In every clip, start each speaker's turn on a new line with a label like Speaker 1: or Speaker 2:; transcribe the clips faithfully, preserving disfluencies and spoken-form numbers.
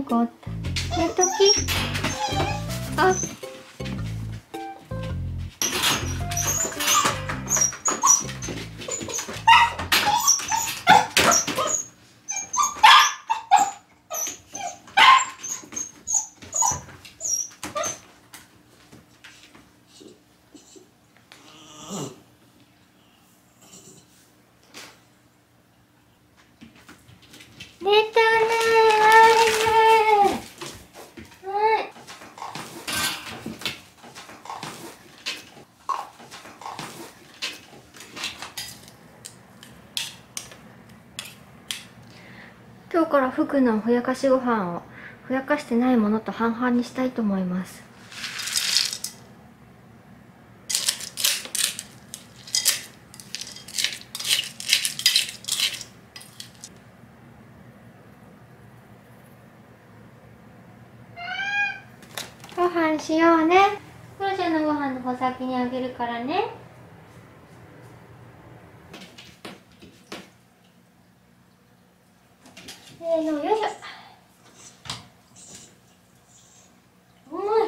Speaker 1: 猫おった。寝とき。あ。寝たねー。はい。今日からフクのふやかしご飯をふやかしてないものと半々にしたいと思います。ご飯しようね。クロちゃんのご飯の方先にあげるからね。せーの、よいしょ。うまい。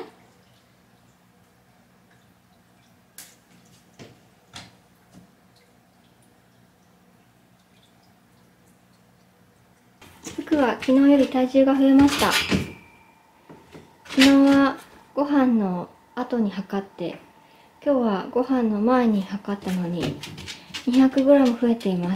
Speaker 1: 服は昨日より体重が増えました。昨日はご飯の後に測って、今日はご飯の前に測ったのに にひゃくグラム 増えています。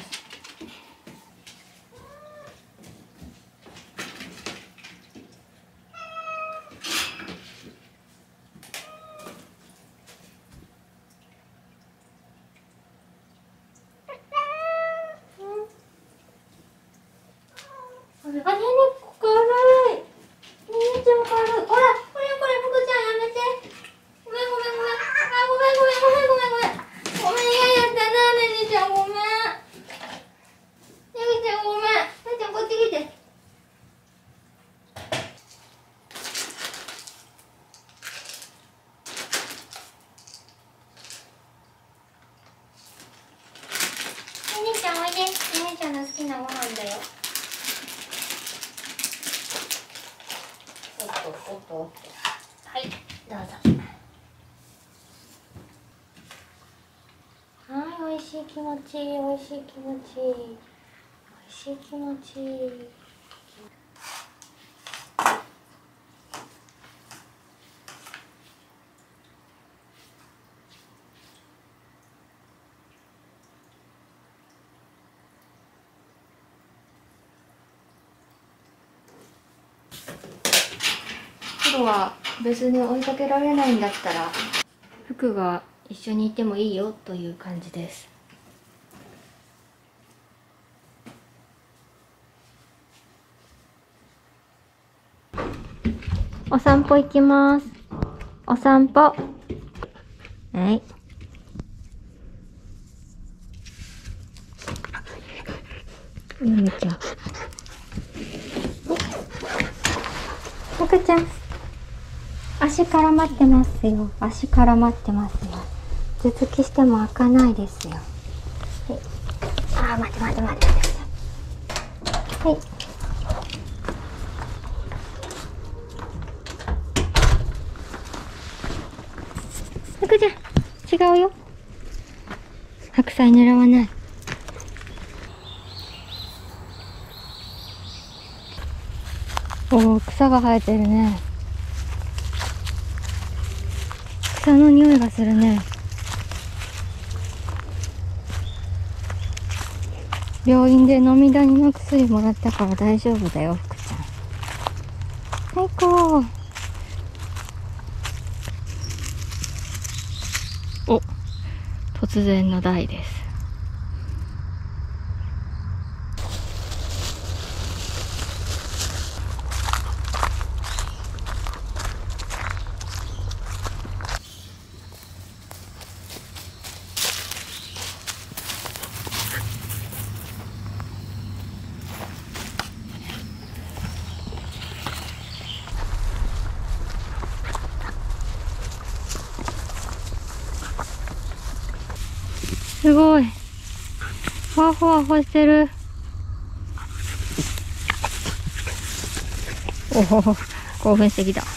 Speaker 1: あ、ねねこ軽い。ねねちゃん軽い。ほら、これこれ、ふくちゃんやめて。ごめんごめんごめん。あ、ごめんごめんごめんごめんごめん。ごめん、嫌やったな、ねねちゃんごめん。ねねちゃんごめん。ねねちゃんこっち来て。ねねちゃんおいで。ねねちゃんの好きなご飯だよ。おっとおっとおっと。はい、どうぞ。はい、おいしい気持ちいい、おいしい気持ちいい。おいしい気持ちいい。服は別に追いかけられないんだったら、服が一緒にいてもいいよという感じです。お散歩行きます。お散歩。はい。ゆめちゃん。ふくちゃん。足絡まってますよ。足絡まってますよ。頭突きしても開かないですよ。はい。あー、待って待って待って待って。はい。ふくちゃん、違うよ。白菜狙わない。おー、草が生えてるね。草の匂いがするね。病院で飲みダニの薬もらったから大丈夫だよ、ふくちゃん。最高。お、突然の台です。すごい。ふわふわふわしてる。 おお、興奮してきた。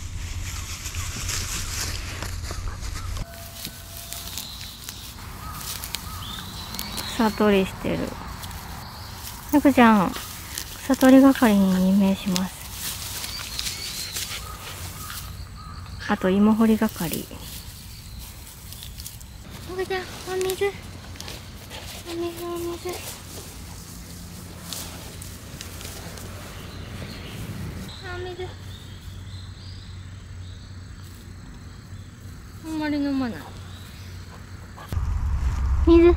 Speaker 1: 草取りしてる。ふくちゃん、草取り係に任命します。あと芋掘り係。ふくちゃん、お水。お水、お水。お水。あんまり飲まない。水。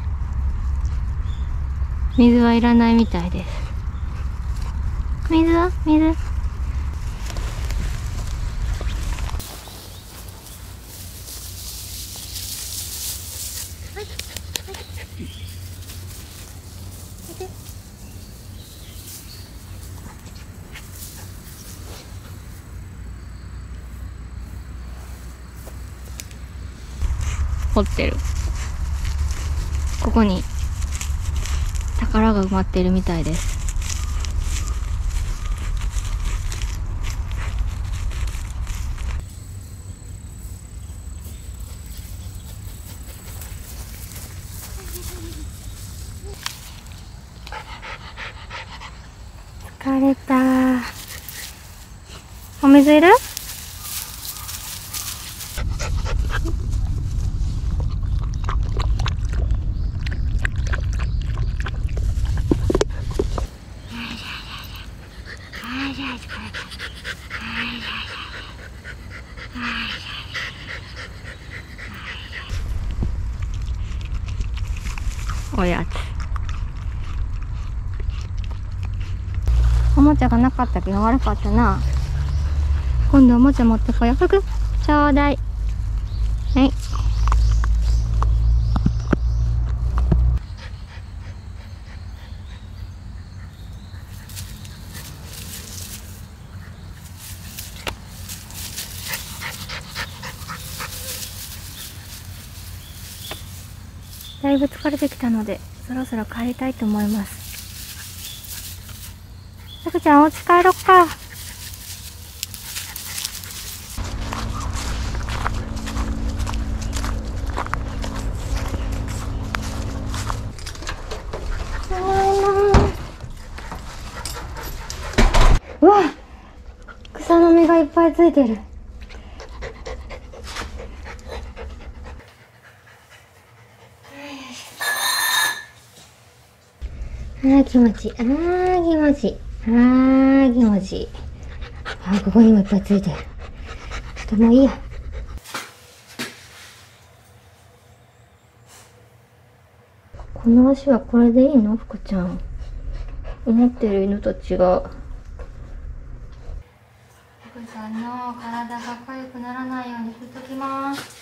Speaker 1: 水はいらないみたいです。水は水。掘ってる。ここに宝が埋まっているみたいです。疲れた。お水いる？おやつ。おもちゃがなかったけど悪かったな。今度おもちゃ持ってこよう。ふく、ちょうだい。はい。だいぶ疲れてきたので、そろそろ帰りたいと思います。ふくちゃん、お家帰ろっか。うわ、草の実がいっぱいついてる。あー気持ちいい。あー気持ちいい。あー気持ちいい。あーここにもいっぱいついてる。ちょっともういいや。この足はこれでいいの？ふくちゃん。思ってる犬と違う。ふくちゃんの体が痒くならないように振っときます。